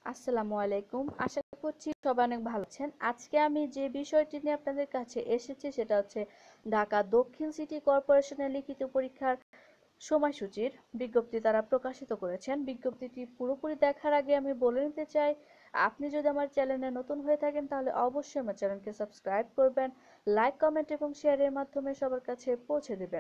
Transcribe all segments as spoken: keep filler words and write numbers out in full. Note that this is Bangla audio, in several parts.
আসসালামু আলাইকুম। আশা করছি সবাই অনেক ভালো আছেন। আজকে আমি যে বিষয়টি নিয়ে আপনাদের কাছে এসেছি সেটা হচ্ছে ঢাকা দক্ষিণ সিটি কর্পোরেশনের লিখিত পরীক্ষার সময়সূচির বিজ্ঞপ্তি তারা প্রকাশিত করেছেন। বিজ্ঞপ্তিটি পুরোপুরি দেখার আগে আমি বলে নিতে চাই, আপনি যদি আমার চ্যানেলে নতুন হয়ে থাকেন তাহলে অবশ্যই আমার চ্যানেলকে সাবস্ক্রাইব করবেন, লাইক, কমেন্ট এবং শেয়ারের মাধ্যমে সবার কাছে পৌঁছে দেবেন।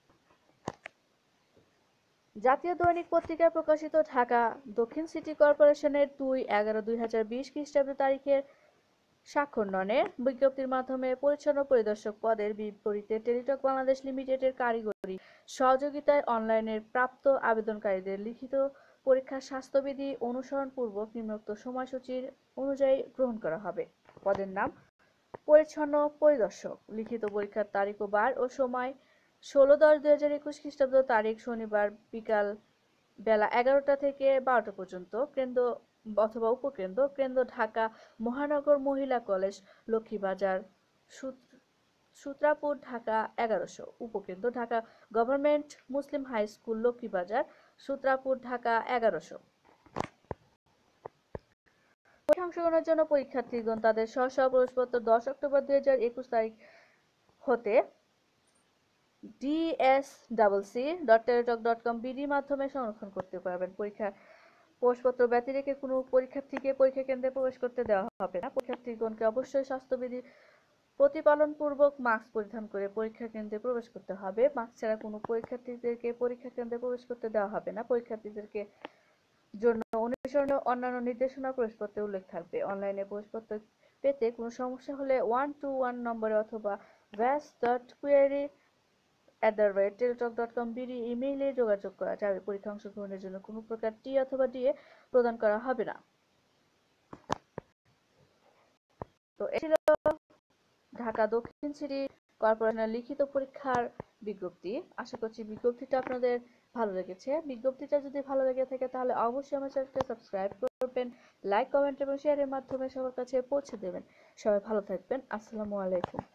জাতীয় দৈনিক পত্রিকায় প্রকাশিত ঢাকা দক্ষিণ সিটি কর্পোরেশনের দুই এগারো দুই হাজার বিশ খ্রিস্টাব্দ তারিখের স্বাক্ষরণের বিজ্ঞপ্তির মাধ্যমে পরিচ্ছন্ন পরিদর্শক পদের বিপরীতে টেলিটক বাংলাদেশ লিমিটেডের কারিগরি সহযোগিতায় অনলাইনের প্রাপ্ত আবেদনকারীদের লিখিত পরীক্ষার স্বাস্থ্যবিধি অনুসরণপূর্বক নিম্নোক্ত সময়সূচির অনুযায়ী গ্রহণ করা হবে। পদের নাম পরিচ্ছন্ন পরিদর্শক। লিখিত পরীক্ষার তারিখ ও বার ও সময় ষোলো দশ দুই হাজার একুশ খ্রিস্টাব্দ তারিখ শনিবার বিকাল বেলা এগারোটা থেকে বারোটা পর্যন্ত। কেন্দ্র অথবা উপকেন্দ্র কেন্দ্র ঢাকা মহানগর মহিলা কলেজ লক্ষ্মীবাজার সূত্রাপুর ঢাকা এগারোশো। উপকেন্দ্র Dhaka government Muslim high school Lakshmibazar Sutrapur Dhaka এগারোশো। পরীক্ষা অংশগ্রহণের জন্য পরীক্ষার্থীগণ তাদের স্ব স্ব প্রবেশপত্র দশ অক্টোবর দুই হাজার একুশ তারিখ হতে DSC dot Teletalk dot com BD মাধ্যমে সংরক্ষণ করতে পারবেন। পরীক্ষা প্রবেশপত্র ব্যতি রেখে কোনো পরীক্ষার্থীকে পরীক্ষা কেন্দ্রে প্রবেশ করতে দেওয়া হবে না। পরীক্ষার্থীগণকে অবশ্যই স্বাস্থ্যবিধি প্রতিপালনপূর্বক মাস্ক পরিধান করে পরীক্ষা কেন্দ্রে প্রবেশ করতে হবে। মাস্ক ছাড়া কোনো পরীক্ষার্থীদেরকে পরীক্ষা কেন্দ্রে প্রবেশ করতে দেওয়া হবে না। পরীক্ষার্থীদেরকে জন্য অনুসরণীয় অন্যান্য নির্দেশনা প্রবেশপত্রে উল্লেখ থাকবে। অনলাইনে প্রবেশপত্র পেতে কোনো সমস্যা হলে ওয়ান টু ওয়ান নম্বরে অথবা ভ্যাস dot query at the rate Teletalk dot com BD ইমেইলে যোগাযোগ করা যাবে। পরীক্ষা অংশগ্রহণের জন্য কোনো প্রকার টি অথবা ডিএ প্রদান করা হবে না। তো এ ছিল ঢাকা দক্ষিণ সিটি কর্পোরেশনের লিখিত পরীক্ষার বিজ্ঞপ্তি। আশা করছি বিজ্ঞপ্তিটা আপনাদের ভালো লেগেছে। বিজ্ঞপ্তিটা যদি ভালো লেগে থাকে তাহলে অবশ্যই আমার চ্যানেলকে সাবস্ক্রাইব করবেন, লাইক, কমেন্ট এবং শেয়ারের মাধ্যমে সবার কাছে পৌঁছে দেবেন। সবাই ভালো থাকবেন। আসসালামু আলাইকুম।